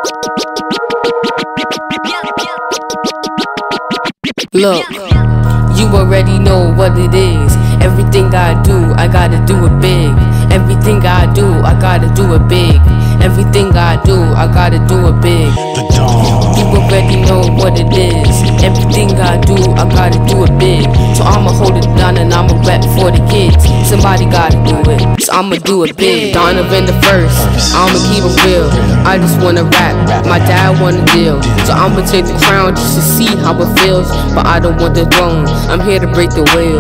Look, you already know what it is. Everything I do, I gotta do it big. Everything I do, I gotta do it big. Everything I do, I gotta do it big. You already know what it is. Everything I do, I gotta do it big. So I'ma hold it down and I'ma rap for the kids. Somebody gotta do it, so I'ma do it big. Donovan the first, I'ma keep it real. I just wanna rap, my dad wanna deal. So I'ma take the crown just to see how it feels. But I don't want the throne, I'm here to break the wheel.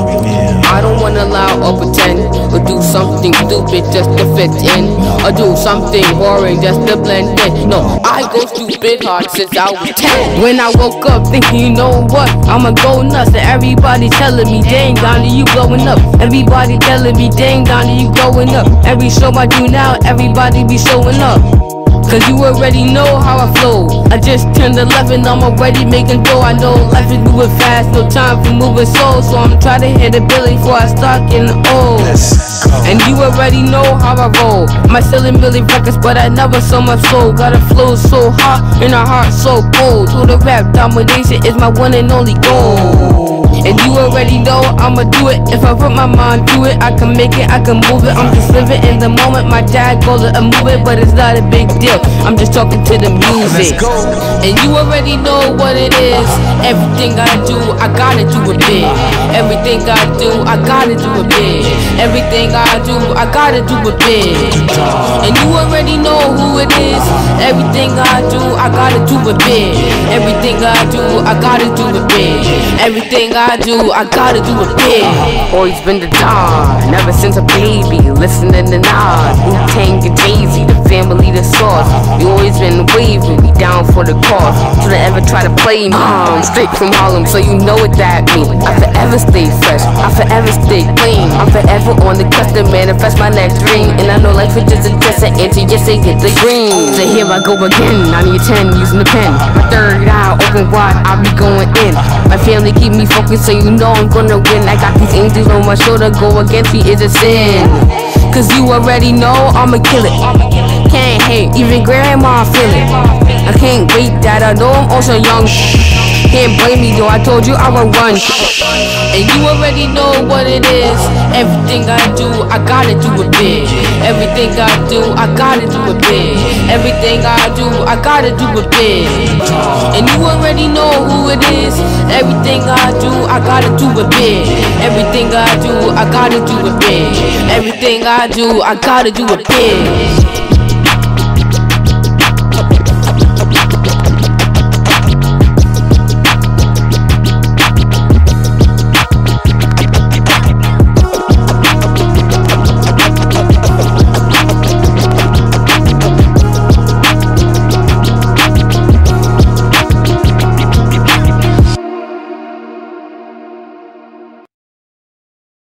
I don't wanna lie or pretend, or do something stupid just to fit in, or do something boring just to blend in. No, I go stupid hard since I was 10. When I woke up thinking, you know what, I'ma go nuts. And everybody telling me, dang Donnie, you blowing up. Everybody telling me, dang Donnie, you growing up. Every show I do now, everybody be showing up. Cause you already know how I flow. I just turned 11, I'm already making dough. I know life is moving fast, no time for moving slow. So I'm trying to hit a billy before I start getting old. And you already know how I roll. My selling million records, but I never sold my soul. Got a flow so hot and a heart so cold. To the rap, domination is my one and only goal. And you already know I'ma do it. If I put my mind to it, I can make it, I can move it. I'm just living in the moment. My dad calls it a movie, but it's not a big deal. I'm just talking to the music. And you already know what it is. Everything I do, I gotta do it big. Everything I do, I gotta do it big. Everything I do, I gotta do it big. And you already know who it is. Everything I do, I gotta do it big. Everything I do, I gotta do it big. Everything I do, I gotta do it big. Always been the Don, ever since a baby, listening to Nas, Wu-Tang and Jay-Z, the family, the sauce. You always been waving me down for the cause. Till they ever try to play me. Straight from Harlem, so you know what that means. I forever stay fresh, I forever stay clean. I'm forever on the cusp to manifest my next dream. And I know life is just a test, an answer, yes, they get the green. So here I go again, 90-10, using the pen. My third eye open wide, I be going in. My family keep me focused, so you know I'm gonna win. I got these angels on my shoulder, go against me is a sin. Cause you already know I'ma kill it. Can't hate, even grandma feel it. I can't wait that I know I'm also young. Can't blame me though, I told you I would run. And you already know what it is. Everything I do, I gotta do it big. Everything I do, I gotta do it big. Everything I do, I gotta do it big. And you already know who it is. Everything I do, I gotta do it big. Everything I do, I gotta do it big. Everything I do, I gotta do it big.